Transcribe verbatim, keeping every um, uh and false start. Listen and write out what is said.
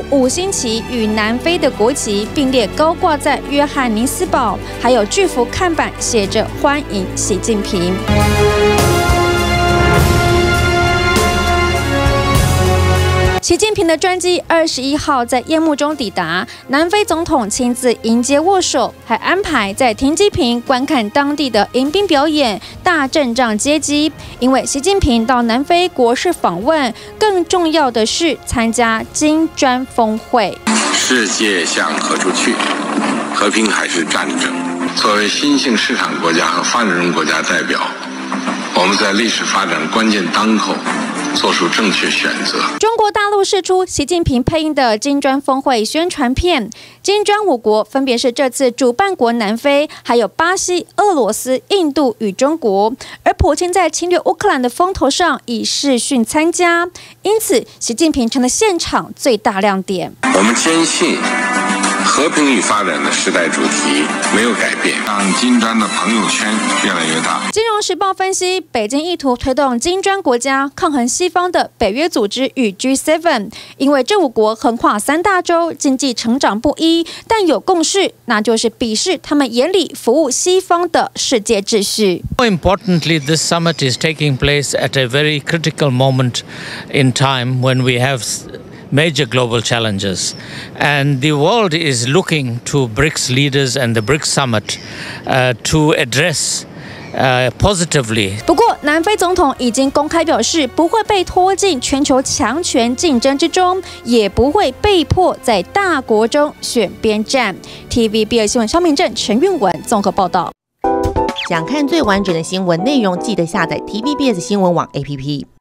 五星旗与南非的国旗并列高挂在约翰尼斯堡，还有巨幅看板写着“欢迎习近平”。习近平的专机二十一号在夜幕中抵达，南非总统亲自迎接握手，还安排在停机坪观看当地的迎宾表演，大阵仗接机。因为习近平到南非国事访问，更重要的是参加金砖峰会。 世界向何处去？和平还是战争？作为新兴市场国家和发展中国家代表，我们在历史发展关键当口做出正确选择。 中国大陆释出习近平配音的金砖峰会宣传片，金砖五国分别是这次主办国南非，还有巴西、俄罗斯、印度与中国。而普京在侵略乌克兰的风头上以视讯参加，因此习近平成了现场最大亮点。 我们坚信，和平与发展的时代主题没有改变，让金砖的朋友圈越来越大。 金融时报分析，北京意图推动金砖国家抗衡西方的北约组织与 G 七， 因为这五国横跨三大洲，经济成长不一，但有共识，那就是鄙视他们眼里服务西方的世界秩序。 More importantly, this summit is taking place at a very critical moment in time when we have major global challenges, and the world is looking to BRICS leaders and the BRICS summit uh, to address uh, positively. 不过，南非总统已经公开表示，不会被拖进全球强权竞争之中，也不会被迫在大国中选边站。T V B 新闻肖明正、陈韵文综合报道。 想看最完整的新闻内容，记得下载 T V B S 新闻网 A P P。